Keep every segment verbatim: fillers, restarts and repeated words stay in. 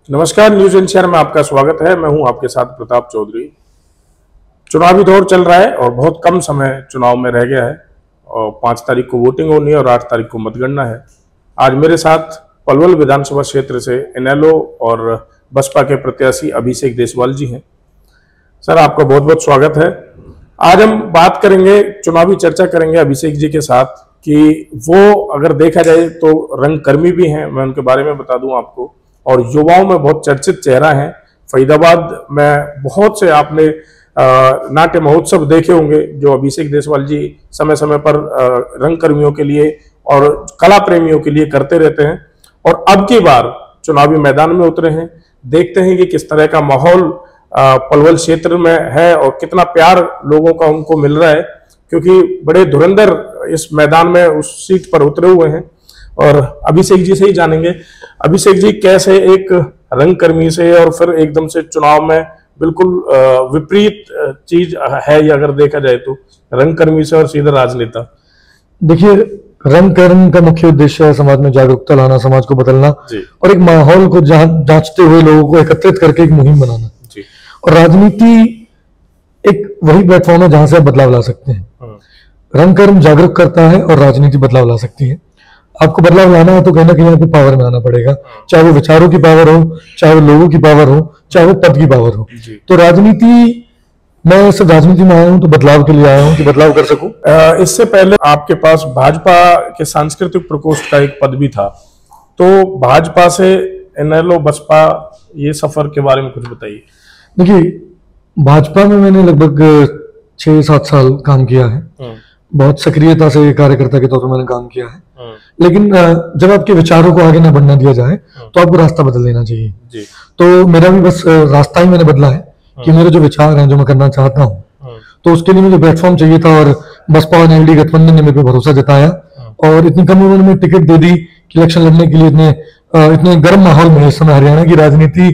नमस्कार, news NCR में आपका स्वागत है। मैं हूं आपके साथ प्रताप चौधरी। चुनावी दौर चल रहा है और बहुत कम समय चुनाव में रह गया है और पाँच तारीख को वोटिंग होनी है और आठ तारीख को मतगणना है। आज मेरे साथ पलवल विधानसभा क्षेत्र से इनेलो और बसपा के प्रत्याशी अभिषेक देशवाल जी हैं। सर, आपका बहुत बहुत स्वागत है। आज हम बात करेंगे, चुनावी चर्चा करेंगे अभिषेक जी के साथ कि वो अगर देखा जाए तो रंगकर्मी भी हैं, मैं उनके बारे में बता दूं आपको, और युवाओं में बहुत चर्चित चेहरा है। फरीदाबाद में बहुत से आपने नाट्य महोत्सव देखे होंगे जो अभिषेक देशवाल जी समय समय पर रंगकर्मियों के लिए और कला प्रेमियों के लिए करते रहते हैं, और अब की बार चुनावी मैदान में उतरे हैं। देखते हैं कि किस तरह का माहौल पलवल क्षेत्र में है और कितना प्यार लोगों का उनको मिल रहा है, क्योंकि बड़े धुरंधर इस मैदान में उस सीट पर उतरे हुए हैं। और अभिषेक जी से ही जानेंगे, अभिषेक जी कैसे एक रंगकर्मी से और फिर एकदम से चुनाव में बिल्कुल विपरीत चीज है, ये अगर देखा जाए तो रंगकर्मी से और सीधा राजनेता। देखिए, रंगकर्म का मुख्य उद्देश्य है समाज में जागरूकता लाना, समाज को बदलना और एक माहौल को जांचते हुए लोगों को एकत्रित करके एक मुहिम बनाना जी। और राजनीति एक वही प्लेटफॉर्म है जहां से आप बदलाव ला सकते हैं। रंगकर्म जागरूक करता है और राजनीति बदलाव ला सकती है। आपको बदलाव लाना है तो कहीं ना कहीं आपको पावर में आना पड़ेगा, चाहे वो विचारों की पावर हो, चाहे वो लोगों की पावर हो, चाहे वो पद की पावर हो। तो राजनीति, मैं सिर्फ राजनीति में आया हूं तो बदलाव के लिए आया हूं कि बदलाव कर सकूं। इससे पहले आपके पास भाजपा के सांस्कृतिक प्रकोष्ठ का एक पद भी था, तो भाजपा से इनेलो बसपा, ये सफर के बारे में कुछ बताइए। देखिए, भाजपा में मैंने लगभग छह सात साल काम किया है, बहुत सक्रियता से कार्यकर्ता के तौर पर मैंने काम किया है। लेकिन जब आपके विचारों को आगे ना बढ़ना दिया जाए तो आपको रास्ता बदल लेना चाहिए जी। तो मेरा भी बस रास्ता ही मैंने बदला है कि मेरे जो विचार हैं, जो मैं करना चाहता हूँ, तो उसके लिए मुझे प्लेटफॉर्म चाहिए था। और बसपा और एनडीए गठबंधन ने मेरे पे भरोसा जताया और इतनी कम उम्र में टिकट दे दी कि इलेक्शन लड़ने के लिए इतने इतने गर्म माहौल में, इस समय हरियाणा की राजनीति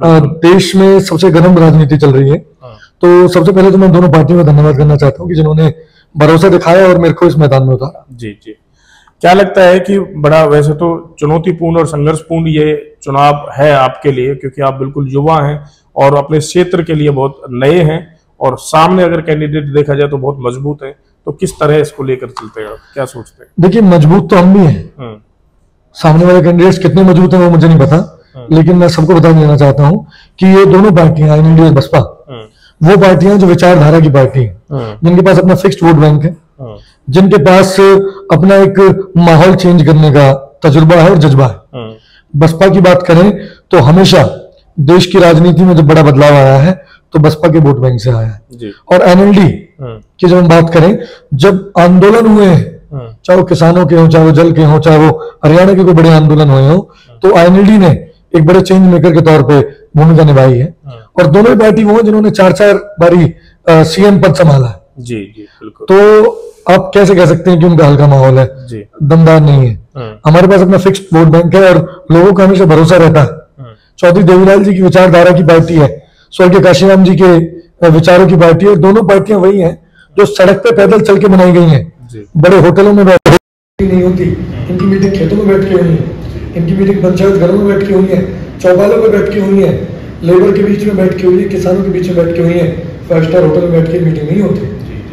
देश में सबसे गर्म राजनीति चल रही है। तो सबसे पहले तो मैं दोनों पार्टियों का धन्यवाद करना चाहता हूँ कि जिन्होंने भरोसा दिखाया और मेरे को इस मैदान में उतारा। जी जी। क्या लगता है कि बड़ा, वैसे तो चुनौतीपूर्ण और संघर्षपूर्ण ये चुनाव है आपके लिए, क्योंकि आप बिल्कुल युवा हैं और अपने क्षेत्र के लिए बहुत नए हैं, और सामने अगर कैंडिडेट देखा जाए तो बहुत मजबूत है, तो किस तरह इसको लेकर चलते हैं, क्या सोचते हैं? देखिए, मजबूत तो हम भी हैं, सामने वाले कैंडिडेट्स कितने मजबूत हैं वो मुझे नहीं पता, लेकिन मैं सबको बता देना चाहता हूँ कि ये दोनों पार्टियां, एनडीए और बसपा, वो पार्टियां जो विचारधारा की पार्टी है, जिनके पास अपना फिक्स्ड वोट बैंक है, जिनके पास अपना एक माहौल चेंज करने का तजुर्बा है और जज्बा है। बसपा की बात करें तो हमेशा देश की राजनीति में जब बड़ा बदलाव आया है तो बसपा के वोट बैंक से आया है। और एनएलडी की जब हम बात करें, जब आंदोलन हुए हैं, चाहे वो किसानों के हो, चाहे वो जल के हो, चाहे वो हरियाणा के कोई बड़े आंदोलन हुए हो, तो एनएलडी ने एक बड़े चेंज मेकर के तौर पे भूमिका निभाई है। और दोनों ही पार्टी वो है जिन्होंने चार चार बारी सीएम पद संभाला है जी जी बिल्कुल। तो आप कैसे कह सकते हैं कि उनका हल्का माहौल है, दमदार नहीं है। हमारे पास अपना फिक्स्ड वोट बैंक है और लोगों का हमेशा भरोसा रहता है। चौधरी देवीलाल जी की विचारधारा की पार्टी है, स्वर्गीय काशीराम जी के विचारों की पार्टी है। दोनों पार्टियां वही हैं जो सड़क पे पैदल चल के बनाई गई हैं, बड़े होटलों में बैठ नहीं होती, इनकी मीटिंग खेतों में बैठ के हुई है, इनकी मीटिंग पंचायत घरों में बैठ के हुई है, चौपालों में बैठ के हुई है, लेबर के बीच में बैठ के हुई है, किसानों के बीच में बैठ के हुई है, फाइव स्टार होटल में बैठ के मीटिंग नहीं होती।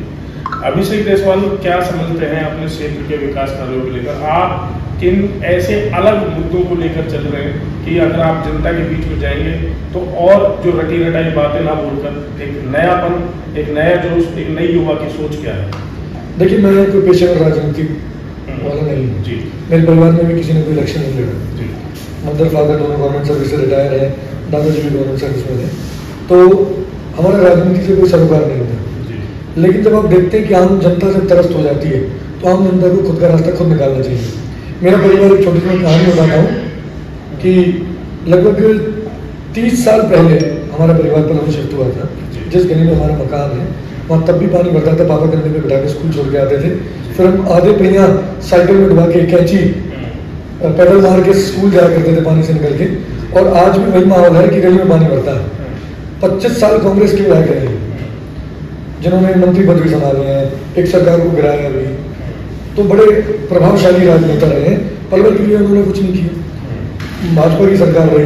अभिषेक देशवाल, क्या समझते हैं अपने क्षेत्र के विकास कार्यों को लेकर? आप किन ऐसे अलग मुद्दों को लेकर चल रहे हैं कि अगर आप जनता के बीच में जाएंगे तो और जो रटी रटाई बातें ना बोलकर एक नयापन, एक नया जोश, एक नई युवा की सोच क्या है? देखिए, मैं कोई पेशेवर राजनीति वाला नहीं हूँ जी। मेरे परिवार में भी किसी ने कोई इलेक्शन नहीं लड़ा जी। मदर फादर दोनों गवर्नमेंट सर्विस से रिटायर है, दादाजी भी गवर्नमेंट सर्विस में थे, तो हमारा राजनीति से कोई सरोकार नहीं होता। लेकिन जब आप देखते हैं कि आम जनता से तरस्त हो जाती है तो आम जनता को खुद का रास्ता खुद निकालना चाहिए। मेरा परिवार, एक छोटी सी कहानी बताता हूँ कि लगभग तीस साल पहले हमारा परिवार पलवल शिफ्ट हुआ था। जिस गली में हमारा मकान है वहाँ तब भी पानी भरता था, पापा कंधे पे बिठा के स्कूल छोड़ के आते थे, फिर हम आधे पहिया साइकिल में डुबा के कैंची पैदल मार के स्कूल जाया करते थे पानी से निकल के। और आज भी वही माहौल है कि गली में पानी भरता है। पच्चीस साल कांग्रेस के विधायक रहे जिन्होंने मंत्री पद भी संभाले हैं, एक सरकार को गिराया भी, तो बड़े प्रभावशाली राजनेता रहे हैं। पलवल के लिए उन्होंने कुछ नहीं किया। भाजपा की सरकार रही,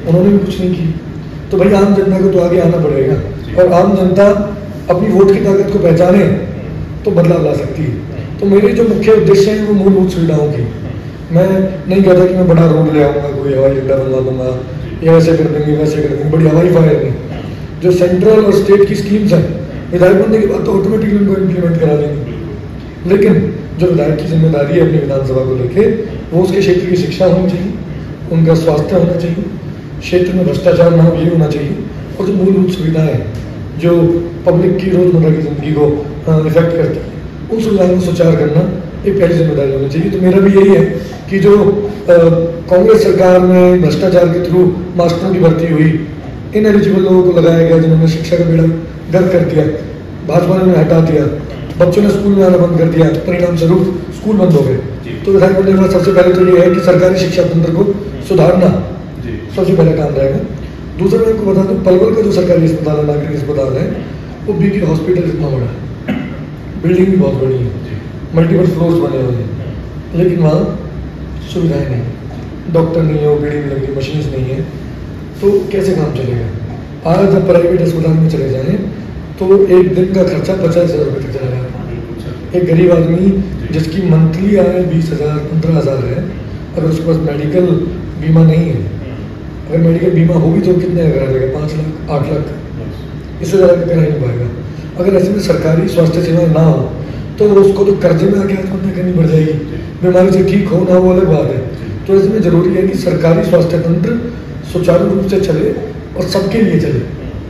उन्होंने भी कुछ नहीं की। तो भाई आम जनता को तो आगे आना पड़ेगा, और आम जनता अपनी वोट की ताकत को पहचाने तो बदलाव ला सकती है। तो मेरे जो मुख्य उद्देश्य हैं वो मूलभूत सुविधाओं की। मैं नहीं कहता कि मैं बड़ा रोड ले आऊँगा, कोई हवाई अड्डा बनवा दूंगा, या ऐसे कर देंगे वैसे कर देंगे, बड़ी हवाई फायर नहीं। जो सेंट्रल और स्टेट की स्कीम्स हैं, विधायक बनने के बाद तो ऑटोमेटिकली उनको इम्प्लीमेंट करा देंगे। लेकिन जो विधायक की जिम्मेदारी है अपनी विधानसभा को लेके, वो उसके क्षेत्र की शिक्षा होनी चाहिए, उनका स्वास्थ्य होना चाहिए, क्षेत्र में भ्रष्टाचार ना हो ये होना चाहिए, और जो मूलभूत सुविधाएं जो पब्लिक की रोजमर्रा की जिंदगी को इफेक्ट करती है, उन सुविधाओं को सुचार करना एक पहली जिम्मेदारी होनी चाहिए। तो मेरा भी यही है कि जो कांग्रेस सरकार में भ्रष्टाचार के थ्रू मास्टरों की भर्ती हुई, इन एलिजिबल लोगों को लगाया गया जिन्होंने शिक्षा का बेड़ा गर्क कर दिया, भाजपा ने हटा दिया, बच्चों ने स्कूल में आना बंद कर दिया, परिणाम स्वरूप स्कूल बंद हो गए। तो विधायक बनने के बाद सबसे पहले तो ये है कि सरकारी शिक्षा तंत्र को सुधारना सबसे पहला काम रहेगा। दूसरा मैं आपको बता दूं, पलवल का जो सरकारी अस्पताल है, नागरिक अस्पताल है, वो बीके हॉस्पिटल इतना बड़ा है, बिल्डिंग भी बहुत बड़ी है, मल्टीपल फ्लोर्स बने हुए हैं, लेकिन वहाँ सुविधाएं नहीं, डॉक्टर नहीं है, ओपीडी नहीं लगी, मशीन्स नहीं है, तो कैसे काम चलेगा। आज जब प्राइवेट अस्पताल में चले जाएं तो एक दिन का खर्चा पचास हज़ार रुपये तक चला जाता है। एक गरीब आदमी जिसकी मंथली आय बीस हज़ार पंद्रह हज़ार है, अगर उसके पास मेडिकल बीमा नहीं है, अगर मेडिकल बीमा होगी तो कितने का करा लेगा, पाँच लाख आठ लाख, इससे ज़्यादा करा ही नहीं पाएगा। अगर ऐसे में सरकारी स्वास्थ्य सेवाएं ना हो तो उसको तो कर्जे में आके आत्महत्या करनी पड़ जाएगी, बीमारी से ठीक हो ना हो अलग बात है। तो ऐसे में जरूरी है कि सरकारी स्वास्थ्य तंत्र सुचारू रूप से चले और सबके लिए चले।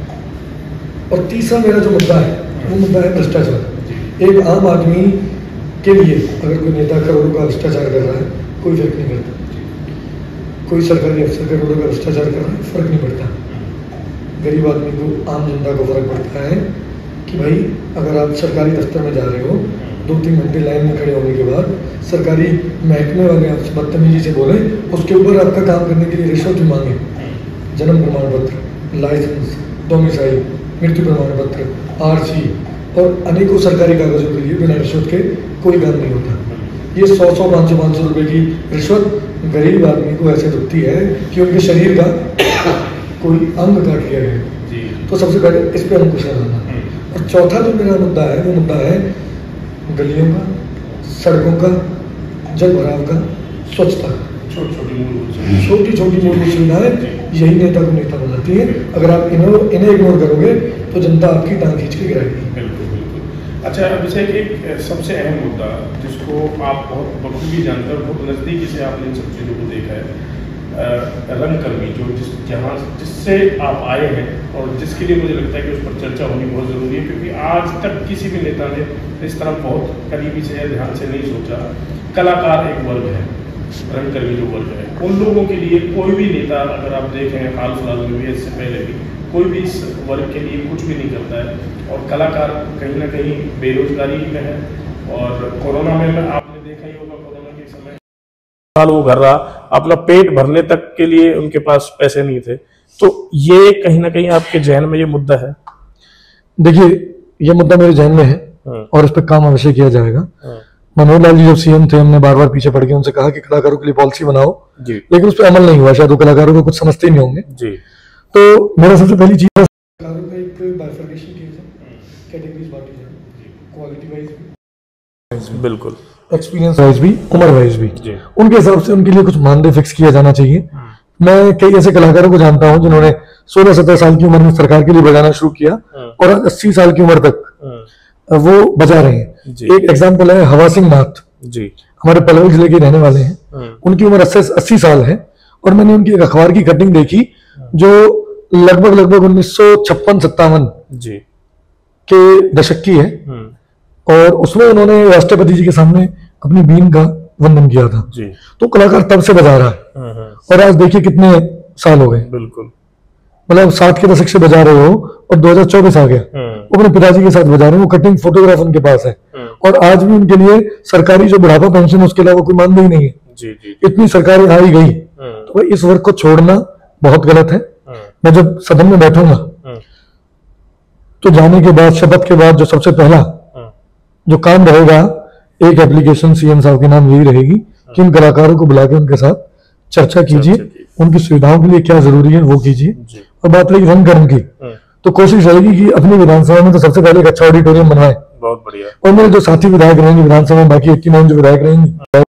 और तीसरा मेरा जो मुद्दा है वो मुद्दा है भ्रष्टाचार। एक आम आदमी के लिए अगर कोई नेता करोड़ों का भ्रष्टाचार कर रहा है, कोई फर्क नहीं पड़ता, कोई सरकारी अफसर करोड़ों का भ्रष्टाचार कर रहा है, फर्क नहीं पड़ता। गरीब आदमी को, आम जनता को फर्क पड़ता है कि भाई अगर आप सरकारी दफ्तर में जा रहे हो, दो तीन घंटे लाइन में खड़े होने के बाद सरकारी महकमे वाले आपसे बदतमीजी से बोले, उसके ऊपर आपका काम करने के लिए रिश्वत भी मांगे, जन्म प्रमाण पत्र, लाइसेंस, डोमिसाइल, मृत्यु प्रमाण पत्र, आरसी और अनेकों सरकारी कागजों के लिए बिना रिश्वत के कोई काम नहीं होता। ये सौ सौ पाँच सौ पाँच सौ रुपये की रिश्वत गरीब आदमी को ऐसे दुखती है कि उनके शरीर का कोई अंग काट लिया गया। तो सबसे पहले इस पर अंकुश लगाना। और चौथा जो मेरा मुद्दा है वो मुद्दा है गलियों का, सड़कों का, जल भराव का, स्वच्छता का। छोटी छोटी मूलभूत सुविधाएं यही नेता को नेता बनाती है। अगर आप इन्हें इन्हें इग्नोर करोगे तो जनता आपकी टांग खींच के गिराएगी। बिल्कुल बिल्कुल। अच्छा अभिषेक, एक सबसे अहम मुद्दा जिसको आप बहुत बखूबी जानते हैं, बहुत नज़दीकी से आपने इन सब चीज़ों को देखा है, रंगकर्मी जो जिस जहाँ जिससे आप आए हैं और जिसके लिए मुझे लगता है कि उस पर चर्चा होनी बहुत ज़रूरी है, क्योंकि आज तक किसी भी नेता ने इस तरह बहुत करीबी से या ध्यान से नहीं सोचा। कलाकार एक वर्ग है, रंगकर्मी जो वर्ग है, उन लोगों के लिए कोई भी नेता अगर आप देखें हाल फिलहाल में भी, इससे पहले भी, कोई भी इस वर्ग के लिए कुछ भी नहीं करता है। और कलाकार कहीं ना कहीं बेरोजगारी में है। और कोरोना में आपने देखा ही होगा, कोरोना के समय साल वो घर रहा, अपना पेट भरने तक के लिए उनके पास पैसे नहीं थे। तो ये कहीं ना कहीं आपके जहन में ये मुद्दा है? देखिए, ये मुद्दा मेरे जहन में है और इस पर काम अवश्य किया जाएगा। मनोहर लाल जी जब सीएम थे, हमने बार बार पीछे पड़ के उनसे कहा कि कलाकारों के लिए पॉलिसी बनाओ जी, लेकिन उस पर अमल नहीं हुआ। शायद वो कलाकारों को कुछ समझते ही नहीं होंगे जी। तो मेरा सबसे पहली चीज कलाकारों का एक बाइफरकेशन किया जाए, कैटेगरीज बांटी जाए, क्वालिटी वाइज भी, बिल्कुल एक्सपीरियंस वाइज भी, उम्र वाइज भी, उनके हिसाब से उनके लिए कुछ मानदेय फिक्स किया जाना चाहिए। मैं कई ऐसे कलाकारों को जानता हूं जिन्होंने सोलह सत्रह साल की उम्र में सरकार के लिए बजाना शुरू किया और अस्सी साल की उम्र तक वो बजा रहे हैं। एक एग्जांपल है हवा सिंह नाथ जी, हमारे पलवल जिले के रहने वाले हैं। उनकी उम्र अस्सी साल है और मैंने उनकी एक अखबार की कटिंग देखी जो लगभग लगभग उन्नीस सौ छप्पन सत्तावन जी के दशक की है और उसमें उन्होंने राष्ट्रपति जी के सामने अपनी बीन का वंदन किया था जी। तो कलाकार तब से बजा रहा है और आज देखिए कितने साल हो गए, बिल्कुल मतलब साठ के दशक से बजा रहे हो और दो हज़ार चौबीस आ गया, वो अपने पिताजी के साथ बजा रहे हैं। वो कटिंग फोटोग्राफ उनके पास है और आज भी उनके लिए सरकारी जो बुढ़ापा पेंशन उसके अलावा कोई मानदेय नहीं है जी, जी। इतनी सरकारी आ ही गई, तो इस वर्ग को छोड़ना बहुत गलत है। मैं जब सदन में बैठूंगा तो जाने के बाद, शपथ के बाद, जो सबसे पहला जो काम रहेगा, एक एप्लीकेशन सीएम साहब के नाम यही रहेगी कि इन कलाकारों को बुला के उनके साथ चर्चा कीजिए उनकी सुविधाओं के लिए क्या जरूरी है वो कीजिए। और बात रही रंग कर्म की, तो कोशिश रहेगी कि अपनी विधानसभा में तो सबसे पहले एक अच्छा ऑडिटोरियम बनवाए। बहुत बढ़िया। और मेरे जो साथी विधायक रहेंगे विधानसभा में, बाकी इक्कीस जो विधायक रहेंगे,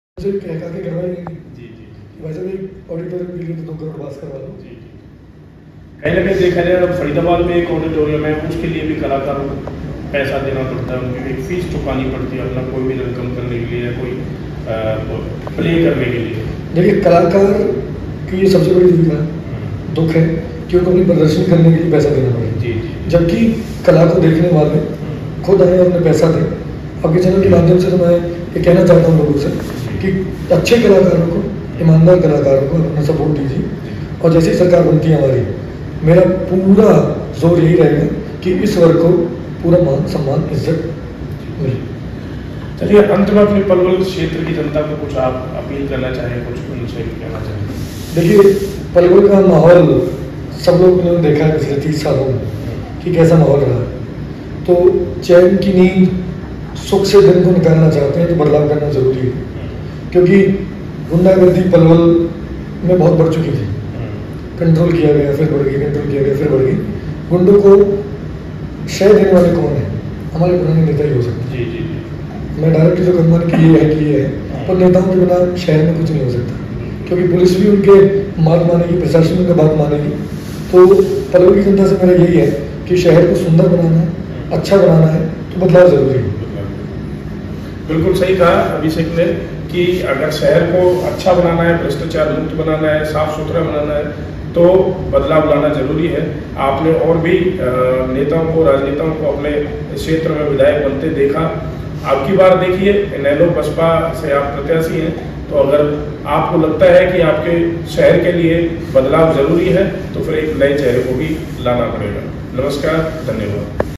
कहीं ना कहीं देखा जाए अब फरीदाबाद में एक ऑडिटोरियम है, उसके लिए भी कलाकारों को पैसा देना पड़ता है, उनकी एक फीस चुकानी पड़ती है अपना कोई भी रकम करने के लिए या कोई प्ले करने के लिए। देखिए कलाकार की ये सबसे बड़ी दुविधा दुख है कि उनको अपनी प्रदर्शनी करने के लिए पैसा देना पड़ेगा, जी जबकि कला को देखने वाले खुद आए और उन्हें पैसा दें। आपके चैनल के माध्यम से तो मैं ये कहना चाहता हूँ लोगों से कि अच्छे कलाकारों को, ईमानदार कलाकारों को अपना सपोर्ट दीजिए। और जैसी सरकार बनती है हमारी, मेरा पूरा जोर यही रहेगा कि इस वर्ग को पूरा मान सम्मान इज्जत मिले। चलिए अंत में अपने पलवल क्षेत्र की जनता को कुछ आप अपील करना चाहें, कुछ उनसे कहना चाहें? देखिए पलवल का माहौल सब लोग ने देखा है पिछले तीस सालों में कि कैसा माहौल रहा है। तो चैन की नींद सुख से दिन को निकालना चाहते हैं तो बदलाव करना जरूरी है, क्योंकि गुंडागर्दी पलवल में बहुत बढ़ चुकी थी। कंट्रोल किया गया, फिर बढ़ गई, कंट्रोल किया गया, फिर बढ़ गई। गुंडों को शय देने वाले कौन है? हमारे पुराने नेता ही हो सकते हैं। जी जी जी। मैं डायरेक्ट जो कहूँगा कि ये है कि ये है, पर नेताओं के बिना शहर में कुछ नहीं हो सकता, क्योंकि पुलिस भी उनके बात मानेगी, प्रशासन उनका बात मानेगी। तो पलवल की जनता से मेरा यही है कि शहर को सुंदर बनाना है, अच्छा बनाना है, तो बदलाव जरूरी है। बिल्कुल सही कहा अभिषेक ने कि अगर शहर को अच्छा बनाना है, भ्रष्टाचार मुक्त बनाना है, साफ सुथरा बनाना है, तो बदलाव लाना जरूरी है। आपने और भी नेताओं को, राजनेताओं को अपने क्षेत्र में विधायक बनते देखा। आपकी बार देखिए, इनेलो बसपा से आप प्रत्याशी हैं, तो अगर आपको लगता है कि आपके शहर के लिए बदलाव जरूरी है तो फिर एक नए चेहरे को भी लाना पड़ेगा। नमस्कार, धन्यवाद।